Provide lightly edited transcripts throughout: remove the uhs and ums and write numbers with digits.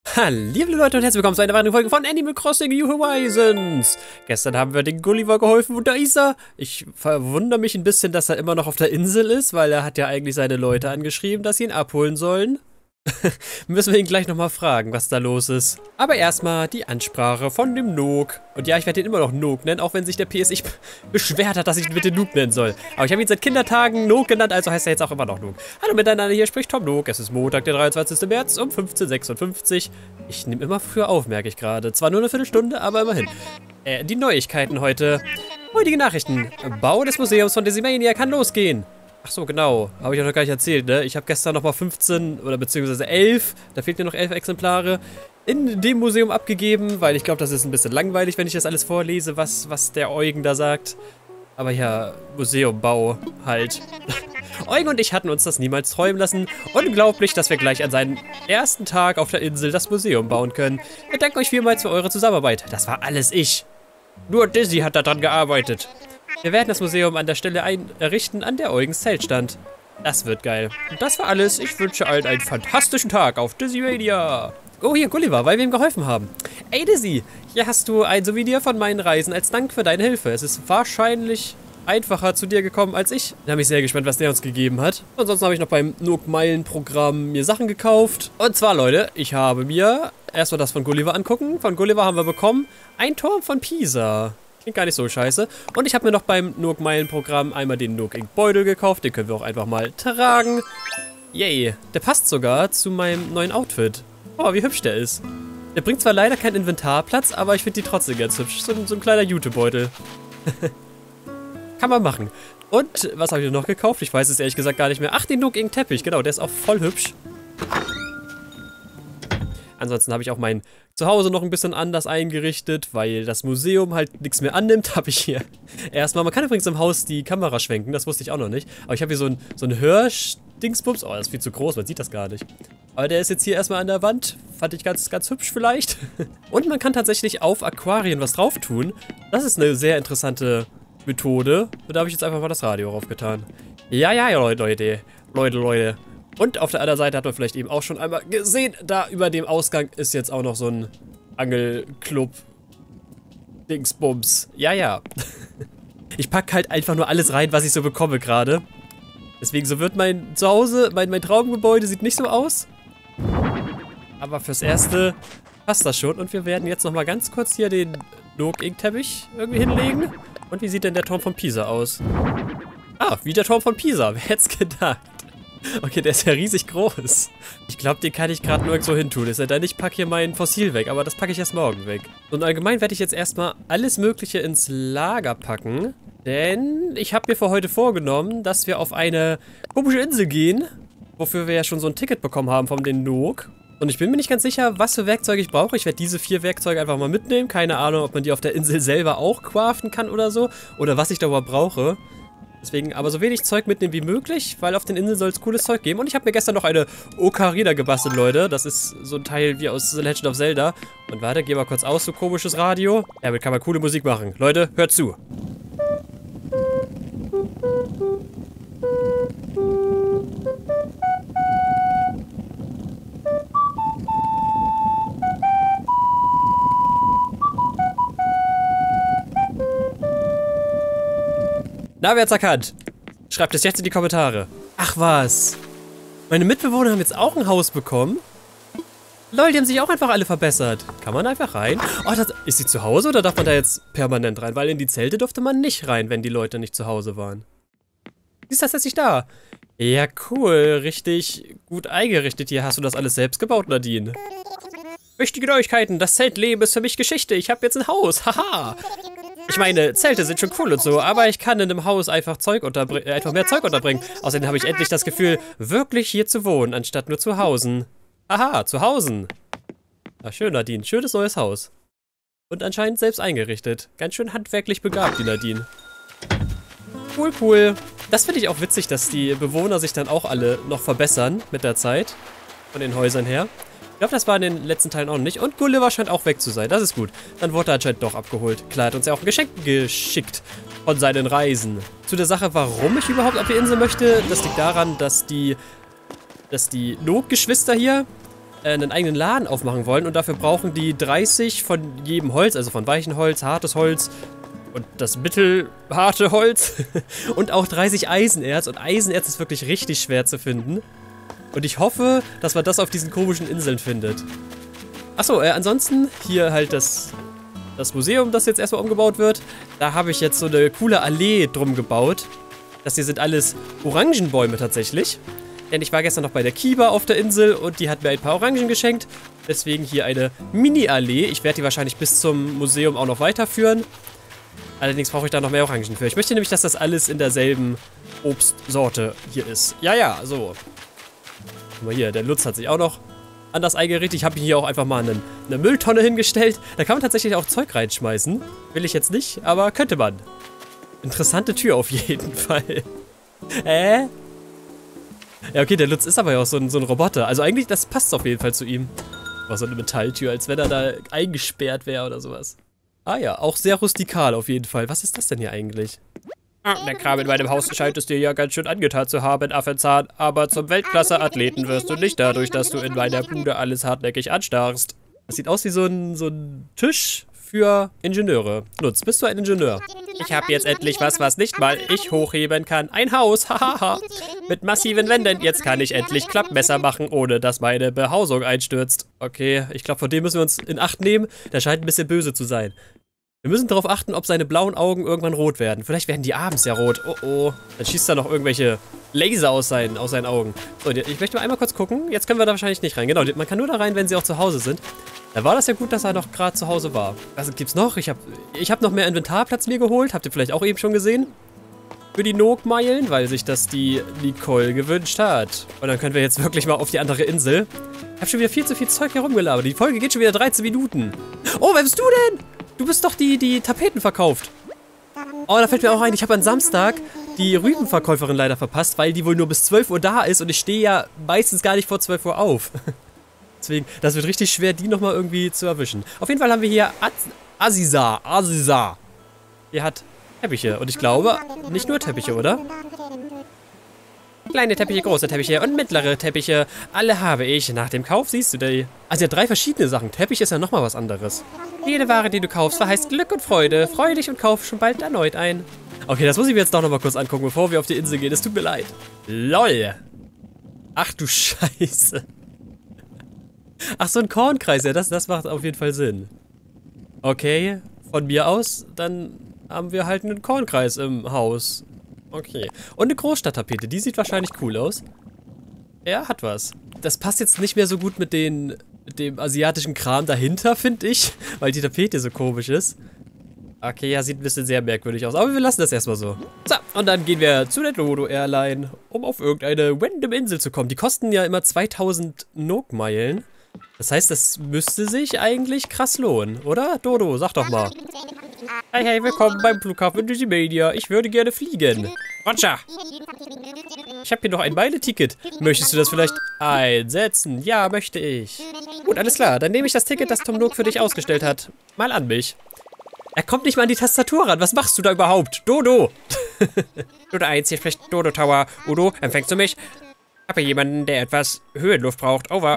Liebe Leute und herzlich willkommen zu einer weiteren Folge von Animal Crossing New Horizons. Gestern haben wir den Gulliver geholfen und da ist er. Ich verwundere mich ein bisschen, dass er immer noch auf der Insel ist, weil er hat ja eigentlich seine Leute angeschrieben, dass sie ihn abholen sollen. Müssen wir ihn gleich nochmal fragen, was da los ist. Aber erstmal die Ansprache von dem Nook. Und ja, ich werde ihn immer noch Nook nennen, auch wenn sich der PSI beschwert hat, dass ich ihn bitte Nook nennen soll. Aber ich habe ihn seit Kindertagen Nook genannt, also heißt er jetzt auch immer noch Nook. Hallo miteinander, hier spricht Tom Nook. Es ist Montag, der 23. März um 15:56 Uhr. Ich nehme immer früher auf, merke ich gerade. Zwar nur eine Viertelstunde, aber immerhin. Die Neuigkeiten heute. Heutige Nachrichten. Bau des Museums von Disneymania kann losgehen. Ach so, genau. Habe ich auch noch gar nicht erzählt, ne? Ich habe gestern nochmal 15 oder beziehungsweise 11, da fehlt mir noch 11 Exemplare, in dem Museum abgegeben, weil ich glaube, das ist ein bisschen langweilig, wenn ich das alles vorlese, was der Eugen da sagt. Aber ja, Museumbau halt. Eugen und ich hatten uns das niemals träumen lassen. Unglaublich, dass wir gleich an seinem ersten Tag auf der Insel das Museum bauen können. Wir danken euch vielmals für eure Zusammenarbeit. Das war alles ich. Nur Dizzy hat daran gearbeitet. Wir werden das Museum an der Stelle errichten, an der Eugens Zelt stand. Das wird geil. Und das war alles. Ich wünsche allen einen fantastischen Tag auf Disneymania. Oh, hier, Gulliver, weil wir ihm geholfen haben. Ey, Dizzy, hier hast du ein Souvenir von meinen Reisen als Dank für deine Hilfe. Es ist wahrscheinlich einfacher zu dir gekommen als ich. Da bin ich sehr gespannt, was der uns gegeben hat. Ansonsten habe ich noch beim Nook-Meilen-Programm mir Sachen gekauft. Und zwar, Leute, ich habe mir erstmal das von Gulliver angucken. Von Gulliver haben wir bekommen ein Turm von Pisa. Klingt gar nicht so scheiße. Und ich habe mir noch beim Nook-Meilen-Programm einmal den Nook-Ink-Beutel gekauft. Den können wir auch einfach mal tragen. Yay. Der passt sogar zu meinem neuen Outfit. Oh, wie hübsch der ist. Der bringt zwar leider keinen Inventarplatz, aber ich finde die trotzdem ganz hübsch. So ein kleiner Jutebeutel. Kann man machen. Und, was habe ich noch gekauft? Ich weiß es ehrlich gesagt gar nicht mehr. Ach, den Nook-Ink-Teppich. Genau, der ist auch voll hübsch. Ansonsten habe ich auch mein Zuhause noch ein bisschen anders eingerichtet, weil das Museum halt nichts mehr annimmt, habe ich hier erstmal. Man kann übrigens im Haus die Kamera schwenken, das wusste ich auch noch nicht. Aber ich habe hier so ein Hirsch-Dingsbums. Oh, das ist viel zu groß, man sieht das gar nicht. Aber der ist jetzt hier erstmal an der Wand. Fand ich ganz, ganz hübsch vielleicht. Und man kann tatsächlich auf Aquarien was drauf tun. Das ist eine sehr interessante Methode. Und da habe ich jetzt einfach mal das Radio raufgetan. Ja, Leute. Und auf der anderen Seite hat man vielleicht eben auch schon einmal gesehen, da über dem Ausgang ist jetzt auch noch so ein Angelclub-Dingsbums. Ja. Ich packe halt einfach nur alles rein, was ich so bekomme gerade. Deswegen, so wird mein Zuhause, mein Traumgebäude sieht nicht so aus. Aber fürs Erste passt das schon. Und wir werden jetzt nochmal ganz kurz hier den Nook-Ink-Teppich irgendwie hinlegen. Und wie sieht denn der Turm von Pisa aus? Ah, wie der Turm von Pisa. Wer hätte es gedacht? Okay, der ist ja riesig groß. Ich glaube, den kann ich gerade nirgendwo hin tun. Es sei denn, ich packe hier mein Fossil weg, aber das packe ich erst morgen weg. Und allgemein werde ich jetzt erstmal alles Mögliche ins Lager packen. Denn ich habe mir für heute vorgenommen, dass wir auf eine komische Insel gehen, wofür wir ja schon so ein Ticket bekommen haben von den Nook. Und ich bin mir nicht ganz sicher, was für Werkzeuge ich brauche. Ich werde diese 4 Werkzeuge einfach mal mitnehmen. Keine Ahnung, ob man die auf der Insel selber auch craften kann oder so. Oder was ich da überhaupt brauche. Deswegen aber so wenig Zeug mitnehmen wie möglich, weil auf den Inseln soll es cooles Zeug geben. Und ich habe mir gestern noch eine Ocarina gebastelt, Leute. Das ist so ein Teil wie aus The Legend of Zelda. Und warte, geh mal kurz aus, so komisches Radio. Damit kann man coole Musik machen. Leute, hört zu. Na, wer hat's erkannt? Schreibt es jetzt in die Kommentare. Ach was. Meine Mitbewohner haben jetzt auch ein Haus bekommen. Lol, die haben sich auch einfach alle verbessert. Kann man einfach rein? Oh, ist sie zu Hause oder darf man da jetzt permanent rein? Weil in die Zelte durfte man nicht rein, wenn die Leute nicht zu Hause waren. Wie ist das jetzt nicht da? Ja, cool. Richtig gut eingerichtet hier. Hast du das alles selbst gebaut, Nadine? Wichtige Neuigkeiten. Das Zeltleben ist für mich Geschichte. Ich habe jetzt ein Haus. Haha. Ich meine, Zelte sind schon cool und so, aber ich kann in einem Haus einfach mehr Zeug unterbringen. Außerdem habe ich endlich das Gefühl, wirklich hier zu wohnen, anstatt nur zu Hausen. Aha, zu Hausen. Na schön, Nadine. Schönes neues Haus. Und anscheinend selbst eingerichtet. Ganz schön handwerklich begabt, die Nadine. Cool. Das finde ich auch witzig, dass die Bewohner sich dann auch alle noch verbessern mit der Zeit. Von den Häusern her. Ich glaube, das war in den letzten Teilen auch nicht. Und Gulliver scheint auch weg zu sein. Das ist gut. Dann wurde er anscheinend doch abgeholt. Klar, hat uns ja auch ein Geschenk geschickt von seinen Reisen. Zu der Sache, warum ich überhaupt auf die Insel möchte, das liegt daran, dass die Nook-Geschwister hier einen eigenen Laden aufmachen wollen. Und dafür brauchen die 30 von jedem Holz, also von weichem Holz, hartes Holz und das mittelharte Holz. Und auch 30 Eisenerz. Und Eisenerz ist wirklich richtig schwer zu finden. Und ich hoffe, dass man das auf diesen komischen Inseln findet. Achso, ansonsten hier halt das Museum, das jetzt erstmal umgebaut wird. Da habe ich jetzt so eine coole Allee drum gebaut. Das hier sind alles Orangenbäume tatsächlich. Denn ich war gestern noch bei der Kiba auf der Insel und die hat mir ein paar Orangen geschenkt. Deswegen hier eine Mini-Allee. Ich werde die wahrscheinlich bis zum Museum auch noch weiterführen. Allerdings brauche ich da noch mehr Orangen für. Ich möchte nämlich, dass das alles in derselben Obstsorte hier ist. Ja, so. Guck mal hier, der Lutz hat sich auch noch anders eingerichtet. Ich habe hier auch einfach mal eine Mülltonne hingestellt. Da kann man tatsächlich auch Zeug reinschmeißen. Will ich jetzt nicht, aber könnte man. Interessante Tür auf jeden Fall. Ja, okay, der Lutz ist aber ja auch so ein Roboter. Also eigentlich, das passt auf jeden Fall zu ihm. War so eine Metalltür, als wenn er da eingesperrt wäre oder sowas. Ah ja, auch sehr rustikal auf jeden Fall. Was ist das denn hier eigentlich? Der Kram in meinem Haus scheint es dir ja ganz schön angetan zu haben, Affenzahn. Aber zum Weltklasse-Athleten wirst du nicht dadurch, dass du in meiner Bude alles hartnäckig anstarrst. Das sieht aus wie so ein Tisch für Ingenieure. Lutz, bist du ein Ingenieur? Ich habe jetzt endlich was nicht mal ich hochheben kann. Ein Haus, hahaha. Mit massiven Wänden. Jetzt kann ich endlich Klappmesser machen, ohne dass meine Behausung einstürzt. Okay, ich glaube, von dem müssen wir uns in Acht nehmen. Der scheint ein bisschen böse zu sein. Wir müssen darauf achten, ob seine blauen Augen irgendwann rot werden. Vielleicht werden die abends ja rot. Oh oh. Dann schießt er noch irgendwelche Laser aus seinen Augen. So, ich möchte mal einmal kurz gucken. Jetzt können wir da wahrscheinlich nicht rein. Genau, man kann nur da rein, wenn sie auch zu Hause sind. Da war das ja gut, dass er noch gerade zu Hause war. Was gibt's noch? Ich hab noch mehr Inventarplatz mir geholt. Habt ihr vielleicht auch eben schon gesehen? Für die Nook-Meilen, weil sich das die Nicole gewünscht hat. Und dann können wir jetzt wirklich mal auf die andere Insel. Ich habe schon wieder viel zu viel Zeug herumgelabert. Die Folge geht schon wieder 13 Minuten. Oh, wer bist du denn? Du bist doch die Tapeten verkauft. Oh, da fällt mir auch ein, ich habe am Samstag die Rübenverkäuferin leider verpasst, weil die wohl nur bis 12 Uhr da ist und ich stehe ja meistens gar nicht vor 12 Uhr auf. Deswegen, das wird richtig schwer, die nochmal irgendwie zu erwischen. Auf jeden Fall haben wir hier Aziza. Die hat Teppiche und ich glaube, nicht nur Teppiche, oder? Kleine Teppiche, große Teppiche und mittlere Teppiche. Alle habe ich. Nach dem Kauf siehst du die. Also ja, 3 verschiedene Sachen. Teppich ist ja nochmal was anderes. Jede Ware, die du kaufst, verheißt Glück und Freude. Freue dich und kauf schon bald erneut ein. Okay, das muss ich mir jetzt doch nochmal kurz angucken, bevor wir auf die Insel gehen. Es tut mir leid. LOL. Ach du Scheiße. Ach, so ein Kornkreis. Ja, das macht auf jeden Fall Sinn. Okay, von mir aus, dann haben wir halt einen Kornkreis im Haus. Okay. Und eine Großstadttapete. Die sieht wahrscheinlich cool aus. Er hat was. Das passt jetzt nicht mehr so gut mit dem asiatischen Kram dahinter, finde ich. Weil die Tapete so komisch ist. Okay, ja, sieht ein bisschen sehr merkwürdig aus. Aber wir lassen das erstmal so. So, und dann gehen wir zu der Dodo Airline, um auf irgendeine random Insel zu kommen. Die kosten ja immer 2000 Nook-Meilen. Das heißt, das müsste sich eigentlich krass lohnen, oder? Dodo, sag doch mal. Hey, willkommen beim Flughafen Digimedia. Ich würde gerne fliegen. Roger. Ich habe hier noch ein Meile-Ticket. Möchtest du das vielleicht einsetzen? Ja, möchte ich. Gut, alles klar. Dann nehme ich das Ticket, das Tom Nook für dich ausgestellt hat. Mal an mich. Er kommt nicht mal an die Tastatur ran. Was machst du da überhaupt? Dodo. Dodo 1, hier spricht Dodo Tower. Udo, empfängst du mich? Ich habe jemanden, der etwas Höhenluft braucht. Over.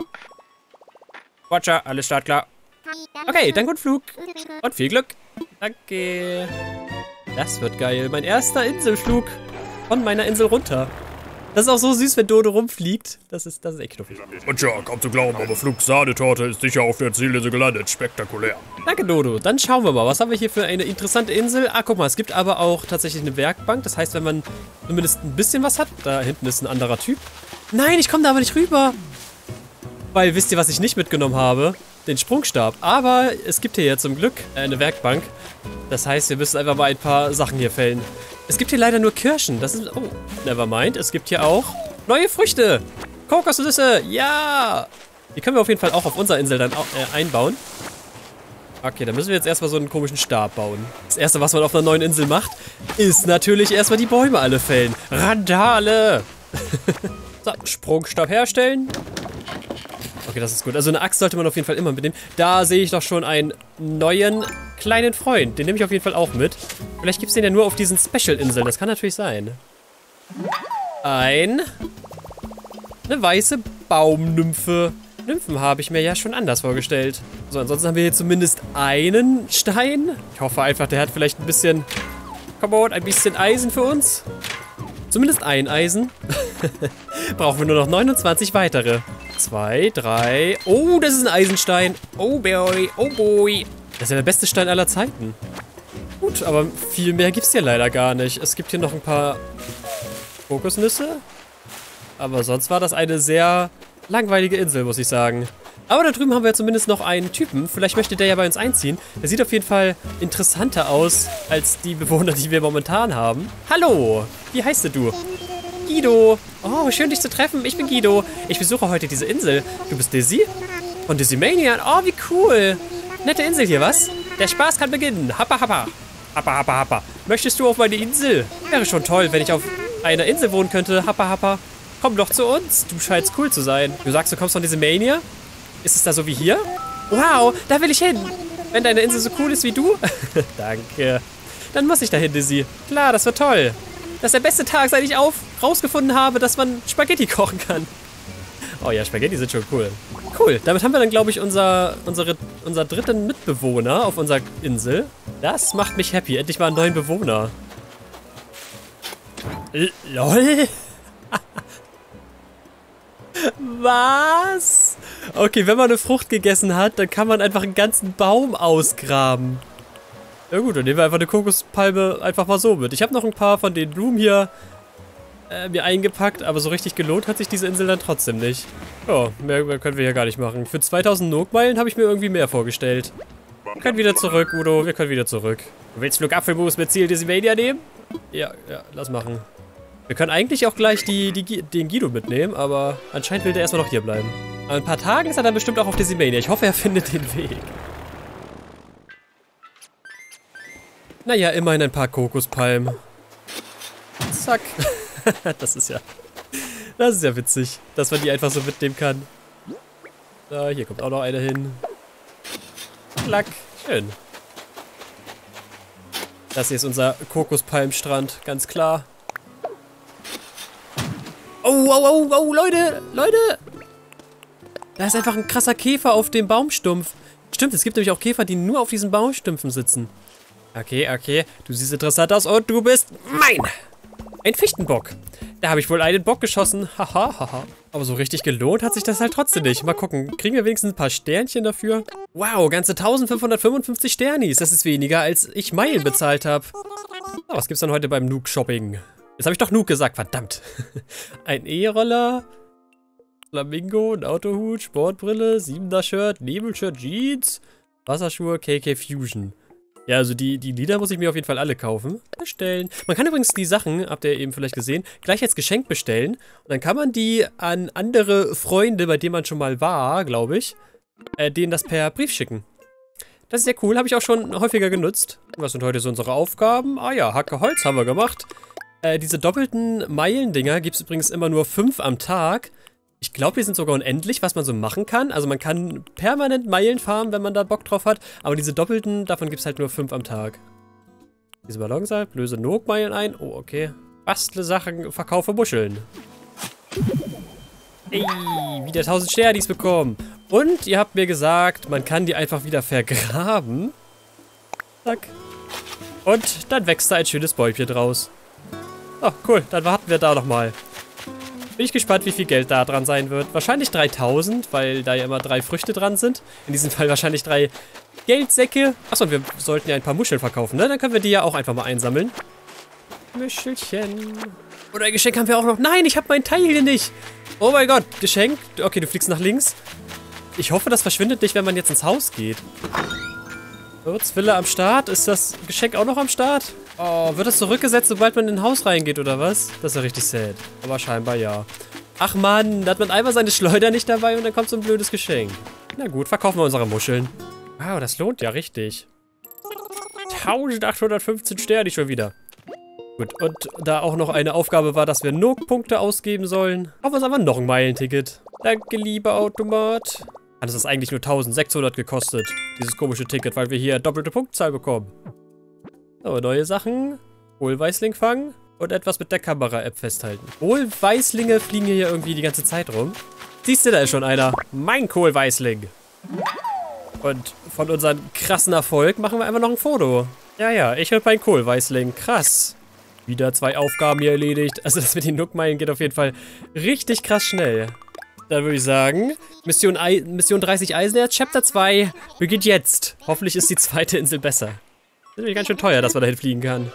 Roger, alles startklar. Okay, dann guten Flug. Und viel Glück. Danke. Das wird geil. Mein erster Inselflug von meiner Insel runter. Das ist auch so süß, wenn Dodo rumfliegt. Das ist echt knuffig. Und ja, kaum zu glauben, aber Flug-Sahnetorte ist sicher auf der Zielinsel gelandet. Spektakulär. Danke, Dodo. Dann schauen wir mal, was haben wir hier für eine interessante Insel. Ah, guck mal, es gibt aber auch tatsächlich eine Werkbank. Das heißt, wenn man zumindest ein bisschen was hat. Da hinten ist ein anderer Typ. Nein, ich komme da aber nicht rüber. Weil, wisst ihr, was ich nicht mitgenommen habe? Den Sprungstab. Aber es gibt hier ja zum Glück eine Werkbank. Das heißt, wir müssen einfach mal ein paar Sachen hier fällen. Es gibt hier leider nur Kirschen. Das ist... Oh, nevermind. Es gibt hier auch neue Früchte. Kokosnüsse. Ja. Die können wir auf jeden Fall auch auf unserer Insel dann einbauen. Okay, dann müssen wir jetzt erstmal so einen komischen Stab bauen. Das erste, was man auf einer neuen Insel macht, ist natürlich erstmal die Bäume alle fällen. Randale. So, Sprungstab herstellen. Okay, das ist gut. Also eine Axt sollte man auf jeden Fall immer mitnehmen. Da sehe ich doch schon einen neuen kleinen Freund. Den nehme ich auf jeden Fall auch mit. Vielleicht gibt es den ja nur auf diesen Special-Inseln. Das kann natürlich sein. Eine weiße Baumnymphe. Nymphen habe ich mir ja schon anders vorgestellt. So, ansonsten haben wir hier zumindest einen Stein. Ich hoffe einfach, der hat vielleicht ein bisschen... Come on, ein bisschen Eisen für uns. Zumindest ein Eisen. Brauchen wir nur noch 29 weitere. 2, 3... Oh, das ist ein Eisenstein. Oh boy, oh boy. Das ist ja der beste Stein aller Zeiten. Gut, aber viel mehr gibt es hier leider gar nicht. Es gibt hier noch ein paar Kokosnüsse. Aber sonst war das eine sehr langweilige Insel, muss ich sagen. Aber da drüben haben wir zumindest noch einen Typen. Vielleicht möchte der ja bei uns einziehen. Der sieht auf jeden Fall interessanter aus als die Bewohner, die wir momentan haben. Hallo, wie heißt du? Guido. Oh, schön dich zu treffen. Ich bin Guido. Ich besuche heute diese Insel. Du bist Dizzy? Von Dizzymania. Oh, wie cool. Nette Insel hier, was? Der Spaß kann beginnen. Happa, happa. Happa, happa, happa. Möchtest du auf meine Insel? Wäre schon toll, wenn ich auf einer Insel wohnen könnte. Happa, happa. Komm doch zu uns. Du scheinst cool zu sein. Du sagst, du kommst von Dizzymania? Ist es da so wie hier? Wow, da will ich hin. Wenn deine Insel so cool ist wie du? Danke. Dann muss ich dahin, Dizzy. Klar, das wird toll. Das ist der beste Tag, seit ich rausgefunden habe, dass man Spaghetti kochen kann. Oh ja, Spaghetti sind schon cool. Cool, damit haben wir dann, glaube ich, unser dritten Mitbewohner auf unserer Insel. Das macht mich happy. Endlich mal einen neuen Bewohner. LOL? Was? Okay, wenn man eine Frucht gegessen hat, dann kann man einfach einen ganzen Baum ausgraben. Ja gut, dann nehmen wir einfach eine Kokospalme einfach mal so mit. Ich habe noch ein paar von den Blumen hier mir eingepackt, aber so richtig gelohnt hat sich diese Insel dann trotzdem nicht. Ja, mehr können wir hier gar nicht machen. Für 2000 Nook-Meilen habe ich mir irgendwie mehr vorgestellt. Wir können wieder zurück, Udo, wir können wieder zurück. Willst du Apfelmus mit Ziel Dizzymania nehmen? Ja, lass machen. Wir können eigentlich auch gleich den Guido mitnehmen, aber anscheinend will der erstmal noch hier bleiben. Aber in ein paar Tagen ist er dann bestimmt auch auf Dizzymania. Ich hoffe, er findet den Weg. Naja, immerhin ein paar Kokospalmen. Zack. Das ist ja witzig, dass man die einfach so mitnehmen kann. So, hier kommt auch noch eine hin. Klack. Schön. Das hier ist unser Kokospalmstrand, ganz klar. Oh, Leute! Da ist einfach ein krasser Käfer auf dem Baumstumpf. Stimmt, es gibt nämlich auch Käfer, die nur auf diesen Baumstümpfen sitzen. Okay. Du siehst interessant aus und du bist mein! Ein Fichtenbock. Da habe ich wohl einen Bock geschossen. Haha. Aber so richtig gelohnt hat sich das halt trotzdem nicht. Mal gucken, kriegen wir wenigstens ein paar Sternchen dafür? Wow, ganze 1555 Sternis. Das ist weniger, als ich Meilen bezahlt habe. Oh, was gibt's dann heute beim Nook-Shopping? Jetzt habe ich doch Nook gesagt, verdammt. Ein E-Roller, Flamingo, ein Autohut, Sportbrille, 7er-Shirt, Nebelshirt, Jeans, Wasserschuhe, KK Fusion. Ja, also die Lieder muss ich mir auf jeden Fall alle kaufen. Bestellen. Man kann übrigens die Sachen, habt ihr eben vielleicht gesehen, gleich als Geschenk bestellen. Und dann kann man die an andere Freunde, bei denen man schon mal war, glaube ich, denen das per Brief schicken. Das ist sehr cool, habe ich auch schon häufiger genutzt. Was sind heute so unsere Aufgaben? Ah ja, Hacke Holz haben wir gemacht. Diese doppelten Meilendinger gibt es übrigens immer nur 5 am Tag. Ich glaube, die sind sogar unendlich, was man so machen kann. Also man kann permanent Meilen farmen, wenn man da Bock drauf hat. Aber diese doppelten, davon gibt es halt nur 5 am Tag. Diese Ballonsalb, löse Nook-Meilen ein. Oh, okay. Bastle Sachen, verkaufe Muscheln. Ey, wieder 1000 Sternis bekommen. Und ihr habt mir gesagt, man kann die einfach wieder vergraben. Zack. Und dann wächst da ein schönes Bäumchen draus. Oh, cool. Dann warten wir da nochmal. Bin ich gespannt, wie viel Geld da dran sein wird. Wahrscheinlich 3000, weil da ja immer 3 Früchte dran sind. In diesem Fall wahrscheinlich 3 Geldsäcke. Achso, und wir sollten ja ein paar Muscheln verkaufen, ne? Dann können wir die ja auch einfach mal einsammeln. Muschelchen. Oder ein Geschenk haben wir auch noch. Nein, ich habe mein Teil hier nicht. Oh mein Gott, Geschenk. Okay, du fliegst nach links. Ich hoffe, das verschwindet nicht, wenn man jetzt ins Haus geht. So, Zwille am Start. Ist das Geschenk auch noch am Start? Oh, wird das zurückgesetzt, sobald man in ein Haus reingeht, oder was? Das ist ja richtig sad. Aber scheinbar ja. Ach man, da hat man einmal seine Schleuder nicht dabei und dann kommt so ein blödes Geschenk. Na gut, verkaufen wir unsere Muscheln. Wow, das lohnt ja richtig. 1815 Sterne schon wieder. Gut, und da auch noch eine Aufgabe war, dass wir Nook-Punkte ausgeben sollen, kaufen wir uns einfach noch ein Meilenticket. Danke, lieber Automat. Das ist eigentlich nur 1600 gekostet, dieses komische Ticket, weil wir hier doppelte Punktzahl bekommen. So, neue Sachen. Kohlweißling fangen. und etwas mit der Kamera-App festhalten. Kohlweißlinge fliegen hier irgendwie die ganze Zeit rum. Siehst du, da ist schon einer. Mein Kohlweißling. Und von unserem krassen Erfolg machen wir einfach noch ein Foto. Ja, ich und mein Kohlweißling. Krass. Wieder 2 Aufgaben hier erledigt. Also das mit den Nookmeilen geht auf jeden Fall richtig krass schnell. Dann würde ich sagen, Mission 30 Eisenerz, Chapter 2 beginnt jetzt. Hoffentlich ist die zweite Insel besser. Das ist nämlich ganz schön teuer, dass man dahin fliegen kann.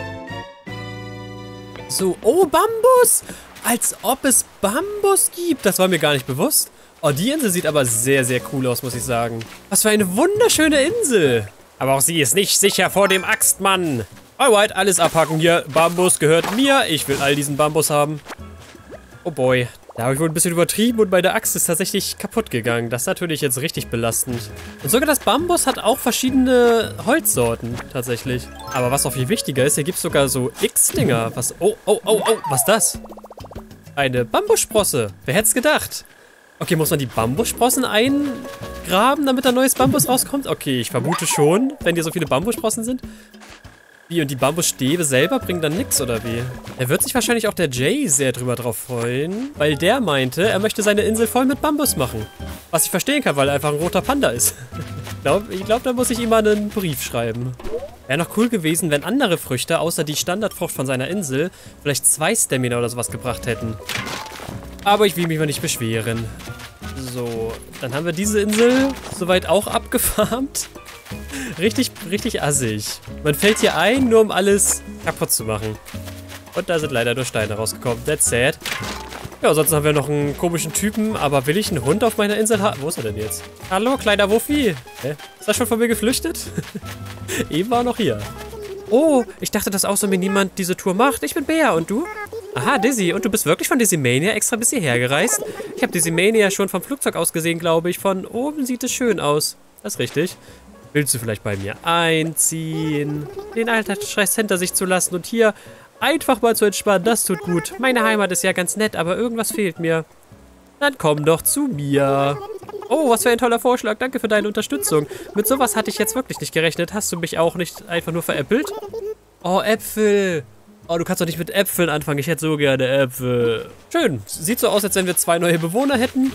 So, oh, Bambus! Als ob es Bambus gibt. Das war mir gar nicht bewusst. Oh, die Insel sieht aber sehr, sehr cool aus, muss ich sagen. Was für eine wunderschöne Insel. Aber auch sie ist nicht sicher vor dem Axtmann. Alright, alles abhacken hier. Bambus gehört mir. Ich will all diesen Bambus haben. Oh boy. Da habe ich wohl ein bisschen übertrieben und meine Axt ist tatsächlich kaputt gegangen. Das ist natürlich jetzt richtig belastend. Und sogar das Bambus hat auch verschiedene Holzsorten, tatsächlich. Aber was auch viel wichtiger ist, hier gibt es sogar so X-Dinger. Was? Oh, was ist das? Eine Bambussprosse. Wer hätte es gedacht? Okay, muss man die Bambussprossen eingraben, damit da neues Bambus rauskommt? Okay, ich vermute schon, wenn hier so viele Bambussprossen sind. Wie, und die Bambusstäbe selber bringen dann nichts, oder wie? Da wird sich wahrscheinlich auch der Jay sehr drauf freuen, weil der meinte, er möchte seine Insel voll mit Bambus machen. Was ich verstehen kann, weil er einfach ein roter Panda ist. Ich glaube, da muss ich ihm mal einen Brief schreiben. Wäre noch cool gewesen, wenn andere Früchte, außer die Standardfrucht von seiner Insel, vielleicht 2 Stamina oder sowas gebracht hätten. Aber ich will mich mal nicht beschweren. So, dann haben wir diese Insel soweit auch abgefarmt. Richtig assig. Man fällt hier ein, nur um alles kaputt zu machen. Und da sind leider nur Steine rausgekommen. That's sad. Ja, sonst haben wir noch einen komischen Typen. Aber will ich einen Hund auf meiner Insel haben? Wo ist er denn jetzt? Hallo, kleiner Wuffi. Hä? Ist er schon von mir geflüchtet? Eben war er noch hier. Oh, ich dachte, dass außer mir niemand diese Tour macht. Ich bin Bea, und du? Aha, Dizzy. Und du bist wirklich von Dizzy-Mania extra bis hierher gereist? Ich habe Dizzy-Mania schon vom Flugzeug aus gesehen, glaube ich. Von oben sieht es schön aus. Das ist richtig. Willst du vielleicht bei mir einziehen? Den Alltagsstress hinter sich zu lassen und hier einfach mal zu entspannen, das tut gut. Meine Heimat ist ja ganz nett, aber irgendwas fehlt mir. Dann komm doch zu mir. Oh, was für ein toller Vorschlag. Danke für deine Unterstützung. Mit sowas hatte ich jetzt wirklich nicht gerechnet. Hast du mich auch nicht einfach nur veräppelt? Oh, Äpfel. Oh, du kannst doch nicht mit Äpfeln anfangen. Ich hätte so gerne Äpfel. Schön. Sieht so aus, als wenn wir 2 neue Bewohner hätten.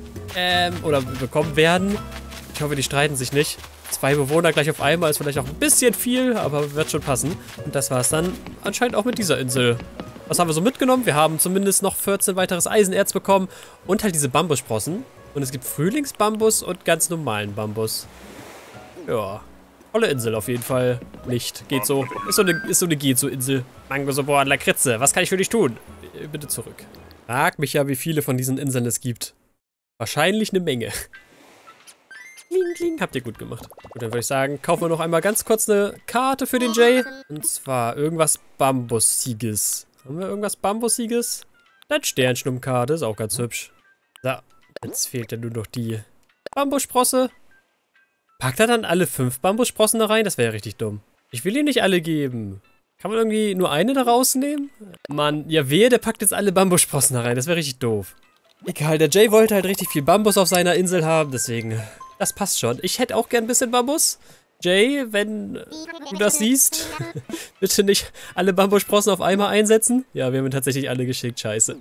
Oder bekommen werden. Ich hoffe, die streiten sich nicht. 2 Bewohner gleich auf einmal ist vielleicht auch ein bisschen viel, aber wird schon passen. Und das war es dann anscheinend auch mit dieser Insel. Was haben wir so mitgenommen? Wir haben zumindest noch 14 weiteres Eisenerz bekommen und halt diese Bambussprossen. Und es gibt Frühlingsbambus und ganz normalen Bambus. Ja, tolle Insel auf jeden Fall. Nicht, geht so. Ist so eine geht so Insel. Mango, Soboa, Lakritze, was kann ich für dich tun? Bitte zurück. Frag mich ja, wie viele von diesen Inseln es gibt. Wahrscheinlich eine Menge. Kling, kling. Habt ihr gut gemacht. Gut, dann würde ich sagen, kaufen wir noch einmal ganz kurz eine Karte für den Jay. Und zwar irgendwas Bambussiges. Haben wir irgendwas Bambussiges? Das Sternschnummkarte ist auch ganz hübsch. So, jetzt fehlt ja nur noch die Bambussprosse. Packt er dann alle 5 Bambussprossen da rein? Das wäre ja richtig dumm. Ich will ihm nicht alle geben. Kann man irgendwie nur eine da rausnehmen? Mann, ja wehe, der packt jetzt alle Bambussprossen da rein. Das wäre richtig doof. Egal, der Jay wollte halt richtig viel Bambus auf seiner Insel haben, deswegen... Das passt schon. Ich hätte auch gern ein bisschen Bambus. Jay, wenn du das siehst, bitte nicht alle Bambussprossen auf einmal einsetzen. Ja, wir haben ihn tatsächlich alle geschickt. Scheiße.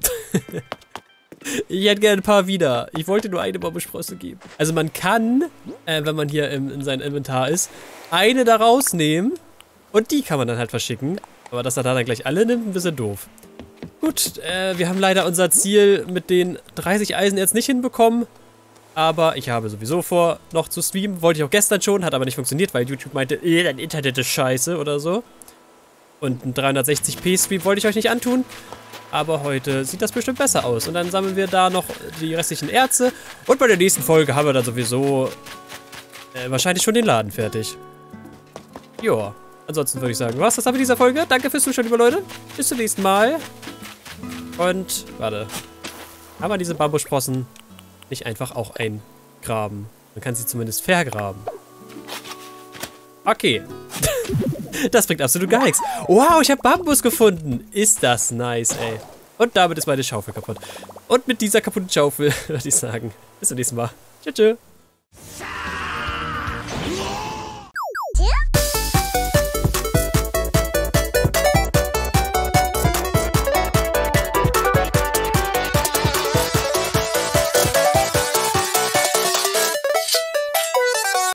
Ich hätte gerne ein paar wieder. Ich wollte nur eine Bambussprosse geben. Also man kann, wenn man hier in seinem Inventar ist, eine da rausnehmen und die kann man dann halt verschicken. Aber dass er da dann gleich alle nimmt, ein bisschen doof. Gut, wir haben leider unser Ziel mit den 30 Eisenerz nicht hinbekommen. Aber ich habe sowieso vor, noch zu streamen. Wollte ich auch gestern schon, hat aber nicht funktioniert, weil YouTube meinte, dein Internet ist scheiße oder so. Und ein 360p-Stream wollte ich euch nicht antun. Aber heute sieht das bestimmt besser aus. Und dann sammeln wir da noch die restlichen Erze. Und bei der nächsten Folge haben wir dann sowieso wahrscheinlich schon den Laden fertig. Joa. Ansonsten würde ich sagen, was das haben wir in dieser Folge. Danke fürs Zuschauen, liebe Leute. Bis zum nächsten Mal. Und, warte. Haben wir diese Bambussprossen nicht einfach auch eingraben? Man kann sie zumindest vergraben. Okay. Das bringt absolut gar nichts. Wow, ich habe Bambus gefunden. Ist das nice, ey. Und damit ist meine Schaufel kaputt. Und mit dieser kaputten Schaufel würde ich sagen, bis zum nächsten Mal. Tschüss, tschüss.